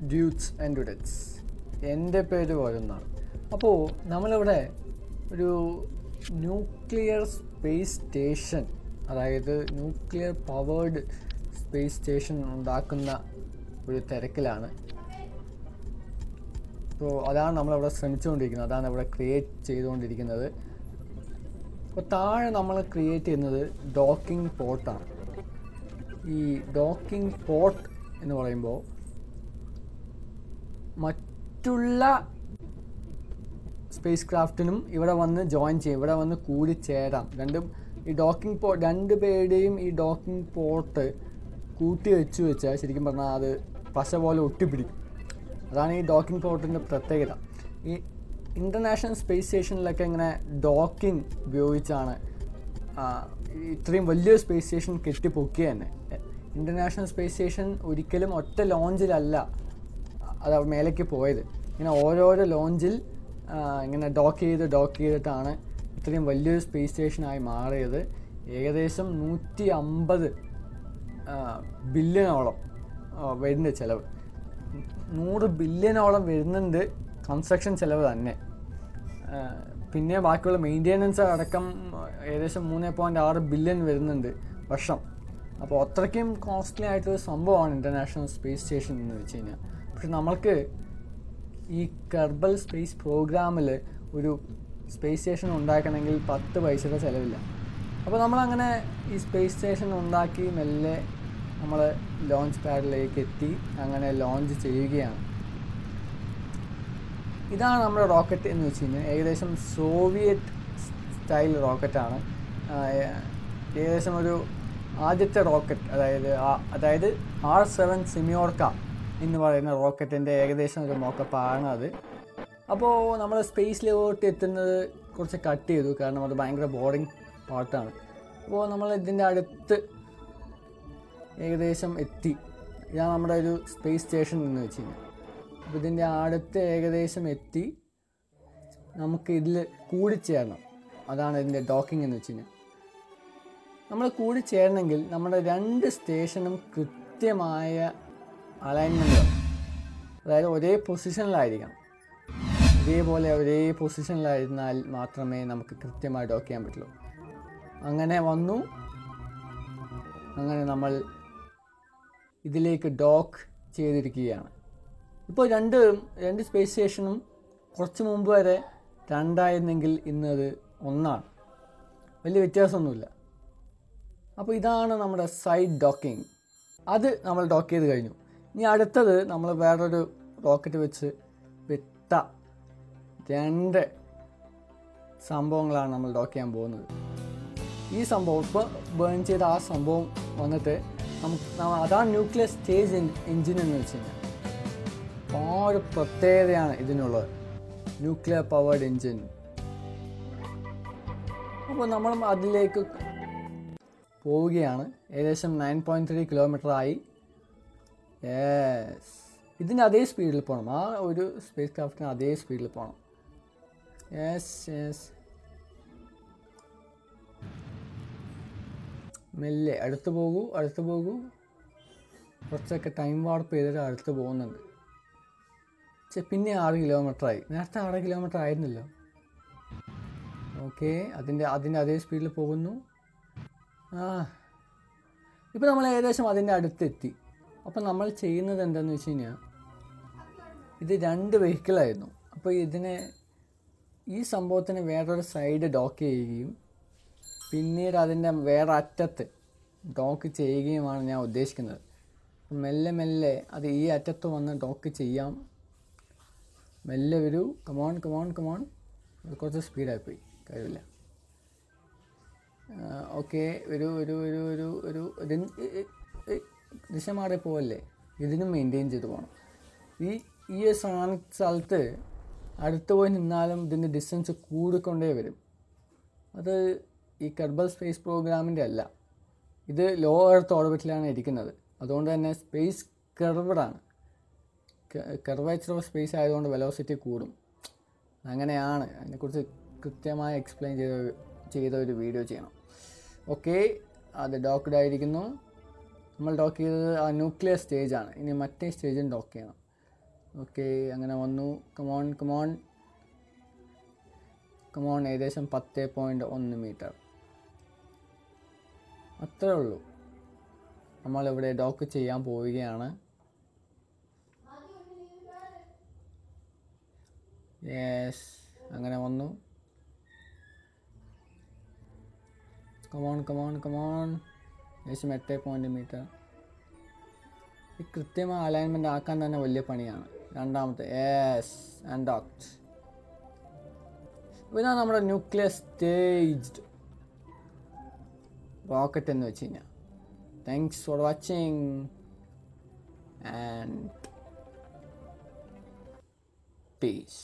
ഡ്യൂട്സ് and ഡുഡറ്റ്സ്, എൻ്റെ പേര് വരുന്നാണ്. അപ്പോൾ നമ്മളിവിടെ ഒരു ന്യൂക്ലിയർ സ്പേസ് സ്റ്റേഷൻ, അതായത് ന്യൂക്ലിയർ പവേർഡ് സ്പേസ് സ്റ്റേഷൻ ഉണ്ടാക്കുന്ന ഒരു തിരക്കിലാണ്. അപ്പോൾ അതാണ് നമ്മളിവിടെ ശ്രമിച്ചുകൊണ്ടിരിക്കുന്നത്, അതാണ് ഇവിടെ ക്രിയേറ്റ് ചെയ്തുകൊണ്ടിരിക്കുന്നത്. അപ്പോൾ താഴെ നമ്മൾ ക്രിയേറ്റ് ചെയ്യുന്നത് ഡോക്കിംഗ് പോർട്ടാണ്. ഈ ഡോക്കിംഗ് പോർട്ട് എന്ന് പറയുമ്പോൾ മറ്റുള്ള സ്പേസ് ക്രാഫ്റ്റിനും ഇവിടെ വന്ന് ജോയിൻ ചെയ്യും, ഇവിടെ വന്ന് കൂടി ചേരാം. ഈ ഡോക്കിംഗ് പോർട്ട് രണ്ടുപേരുടെയും ഈ ഡോക്കിംഗ് പോർട്ട് കൂട്ടി വെച്ചാൽ ശരിക്കും പറഞ്ഞാൽ അത് പശ പോലെ ഒട്ടിപ്പിടിക്കും. അതാണ് ഈ ഡോക്കിംഗ് പോർട്ടിൻ്റെ പ്രത്യേകത. ഈ ഇൻ്റർനാഷണൽ സ്പേസ് സ്റ്റേഷനിലൊക്കെ ഇങ്ങനെ ഡോക്കിംഗ് ഉപയോഗിച്ചാണ് ഇത്രയും വലിയൊരു സ്പേസ് സ്റ്റേഷൻ കെട്ടിപ്പൊക്കിയ തന്നെ. ഇൻ്റർനാഷണൽ സ്പേസ് സ്റ്റേഷൻ ഒരിക്കലും ഒറ്റ ലോഞ്ചിലല്ല അത് മേലേക്ക് പോയത്. ഇങ്ങനെ ഓരോരോ ലോഞ്ചിൽ ഇങ്ങനെ ഡോക്ക് ചെയ്തിട്ടാണ് ഇത്രയും വലിയൊരു സ്പേസ് സ്റ്റേഷനായി മാറിയത്. ഏകദേശം 150 ബില്യണോളം വരുന്നുണ്ട് ചിലവ്. 100 ബില്യണോളം വരുന്നുണ്ട് കൺസ്ട്രക്ഷൻ ചിലവ് തന്നെ. പിന്നെ ബാക്കിയുള്ള മെയിൻ്റെനൻസ് അടക്കം ഏകദേശം 3.6 ബില്യൺ വരുന്നുണ്ട് വർഷം. അപ്പോൾ അത്രയ്ക്കും കോസ്റ്റ്ലി ആയിട്ടൊരു സംഭവമാണ് ഇൻ്റർനാഷണൽ സ്പേസ് സ്റ്റേഷൻ എന്ന് വെച്ച് കഴിഞ്ഞാൽ. പക്ഷെ നമ്മൾക്ക് ഈ കെർബൽ സ്പേസ് പ്രോഗ്രാമിൽ ഒരു സ്പേസ് സ്റ്റേഷൻ ഉണ്ടാക്കണമെങ്കിൽ 10 പൈസയുടെ ചിലവില്ല. അപ്പോൾ നമ്മളങ്ങനെ ഈ സ്പേസ് സ്റ്റേഷൻ ഉണ്ടാക്കി മെല്ലെ നമ്മൾ ലോഞ്ച് പാഡിലേക്ക് എത്തി അങ്ങനെ ലോഞ്ച് ചെയ്യുകയാണ്. ഇതാണ് നമ്മുടെ റോക്കറ്റ് എന്ന് വെച്ച് കഴിഞ്ഞാൽ. ഏകദേശം സോവിയറ്റ് സ്റ്റൈൽ റോക്കറ്റാണ്. ഏകദേശം ഒരു ആദ്യത്തെ റോക്കറ്റ്, അതായത് R7 സിമിയോർക്ക എന്ന് പറയുന്ന റോക്കറ്റിൻ്റെ ഏകദേശം ഒരു മോക്കപ്പാണ് അത്. അപ്പോൾ നമ്മൾ സ്പേസിലോട്ട് എത്തുന്നത് കുറച്ച് കട്ട് ചെയ്തു, കാരണം അത് ഭയങ്കര ബോറിങ് പാർട്ടാണ്. അപ്പോൾ നമ്മൾ ഇതിൻ്റെ അടുത്ത് ഏകദേശം എത്തി. ഇതാണ് നമ്മുടെ ഒരു സ്പേസ് സ്റ്റേഷൻ എന്ന് വെച്ച് കഴിഞ്ഞാൽ. അപ്പോൾ ഇതിൻ്റെ അടുത്ത് ഏകദേശം എത്തി. നമുക്ക് ഇതിൽ കൂടിച്ചേരണം, അതാണ് ഇതിൻ്റെ ഡോക്കിംഗ് എന്ന് വെച്ച് കഴിഞ്ഞാൽ. നമ്മൾ കൂടിച്ചേരണമെങ്കിൽ നമ്മുടെ 2 സ്റ്റേഷനും കൃത്യമായ അലൈൻമെൻറ്റ്, അതായത് ഒരേ പൊസിഷനിലായിരിക്കണം. ഇതേപോലെ ഒരേ പൊസിഷനിലായിരുന്നാൽ മാത്രമേ നമുക്ക് കൃത്യമായി ഡോക്ക് ചെയ്യാൻ പറ്റുള്ളൂ. അങ്ങനെ വന്നു. അങ്ങനെ നമ്മൾ ഇതിലേക്ക് ഡോക്ക് ചെയ്തിരിക്കുകയാണ്. ഇപ്പോൾ രണ്ട് സ്പേസ് സ്റ്റേഷനും കുറച്ച് മുമ്പ് വരെ 2 ആയിരുന്നെങ്കിൽ ഇന്നത് 1 ആണ്. വലിയ വ്യത്യാസമൊന്നുമില്ല. അപ്പോൾ ഇതാണ് നമ്മുടെ സൈഡ് ഡോക്കിംഗ്. അത് നമ്മൾ ഡോക്ക് ചെയ്ത് കഴിഞ്ഞു. ഇനി അടുത്തത് നമ്മൾ വേറൊരു റോക്കറ്റ് വെച്ച് വിട്ട 2 സംഭവങ്ങളാണ് നമ്മൾ ഡോക്ക് ചെയ്യാൻ പോകുന്നത്. ഈ സംഭവം ഇപ്പോൾ ബേൺ ചെയ്ത ആ സംഭവം വന്നിട്ട് അതാണ് ന്യൂക്ലിയർ സ്റ്റേജ് എൻജിൻ എന്ന് വെച്ച് കഴിഞ്ഞാൽ. ആ ഒരു പ്രത്യേകതയാണ് ഇതിനുള്ളത്, ന്യൂക്ലിയർ പവേർഡ് എൻജിൻ. അപ്പോൾ നമ്മൾ അതിലേക്ക് പോവുകയാണ്. ഏകദേശം 9.3 കിലോമീറ്റർ ആയി. ഇതിൻ്റെ അതേ സ്പീഡിൽ പോകണം, ആ ഒരു സ്പേസ് ക്രാഫ്റ്റിന് അതേ സ്പീഡിൽ പോകണം. മെല്ലെ അടുത്ത് പോകൂ. കുറച്ചൊക്കെ ടൈം വാർപ്പ് ചെയ്തിട്ട് അടുത്ത് പോകുന്നുണ്ട്. പിന്നെ 6 കിലോമീറ്റർ ആയി. നേരത്തെ 6 കിലോമീറ്റർ ആയിരുന്നല്ലോ. ഓക്കെ, അതിൻ്റെ അതേ സ്പീഡിൽ പോകുന്നു. ഇപ്പോൾ നമ്മൾ ഏകദേശം അതിൻ്റെ അടുത്തെത്തി. അപ്പോൾ നമ്മൾ ചെയ്യുന്നത് എന്താണെന്ന് വെച്ച് കഴിഞ്ഞാൽ, ഇത് 2 വെഹിക്കിളായിരുന്നു. അപ്പോൾ ഈ സംഭവത്തിന് വേറൊരു സൈഡ് ഡോക്ക് ചെയ്യുകയും പിന്നീട് അതിൻ്റെ വേറെ അറ്റത്ത് ഡോക്ക് ചെയ്യുകയുമാണ് ഞാൻ ഉദ്ദേശിക്കുന്നത്. മെല്ലെ അത് ഈ അറ്റത്ത് വന്ന് ഡോക്ക് ചെയ്യാം. മെല്ലെ വരൂ. കമോൺ. അത് കുറച്ച് സ്പീഡായിപ്പോയി, കഴിവില്ല. ഓക്കെ, ഒരു ദിശ മാറി പോവല്ലേ. ഇതിനും മെയിൻറ്റെയിൻ ചെയ്ത് പോകണം. ഈ സ്ഥലത്ത് അടുത്ത് പോയി നിന്നാലും ഇതിൻ്റെ ഡിസ്റ്റൻസ് കൂടിക്കൊണ്ടേ വരും. അത് ഈ കെർബൽ സ്പേസ് പ്രോഗ്രാമിൻ്റെ അല്ല, ഇത് ലോ എർത്ത് ഓർബിറ്റിലാണ് ഇരിക്കുന്നത്. അതുകൊണ്ട് തന്നെ സ്പേസ് കെർവ്ഡാണ്. കെർവേച്ചർ ഓഫ് സ്പേസ് ആയതുകൊണ്ട് വെലോസിറ്റി കൂടും. അങ്ങനെയാണ്. അതിനെക്കുറിച്ച് കൃത്യമായി എക്സ്പ്ലെയിൻ ചെയ്ത ഒരു വീഡിയോ ചെയ്യണം. ഓക്കെ, അത് ഡോക്ക്ഡ് ആയിരിക്കുന്നു. നമ്മൾ ഡോക്ക് ചെയ്തത് ആ ന്യൂക്ലിയർ സ്റ്റേജാണ്. ഇനി മറ്റേ സ്റ്റേജും ഡോക്ക് ചെയ്യണം. ഓക്കെ, അങ്ങനെ വന്നു. കമോൺ ഏകദേശം 10.1 മീറ്റർ അത്രേ ഉള്ളൂ. നമ്മളിവിടെ ഡോക്ക് ചെയ്യാൻ പോവുകയാണ്. യെസ്, അങ്ങനെ വന്നു. കമോൺ ഏകദേശം 8 മീറ്റർ. ഈ കൃത്യമായ അലൈൻമെൻറ്റ് ആക്കാൻ തന്നെ വലിയ പണിയാണ്. രണ്ടാമത്തെ യെസ് അൺഡോക്ഡ്. ഇതാണ് നമ്മുടെ ന്യൂക്ലിയർ സ്റ്റേജ്ഡ് റോക്കറ്റ് എന്ന് വെച്ച് കഴിഞ്ഞാൽ. Thanks for watching and piece.